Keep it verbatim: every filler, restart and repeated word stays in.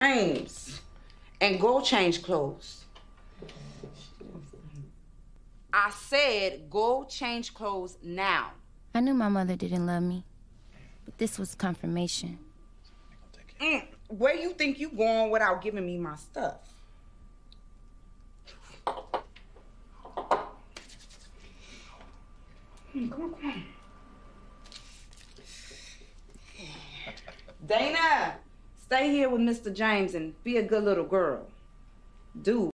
James and go change clothes. I said go change clothes now. I knew my mother didn't love me, but this was confirmation. Mm, where you think you going without giving me my stuff? Mm, come on, come on. Dana, stay here with Mister James and be a good little girl. Dude.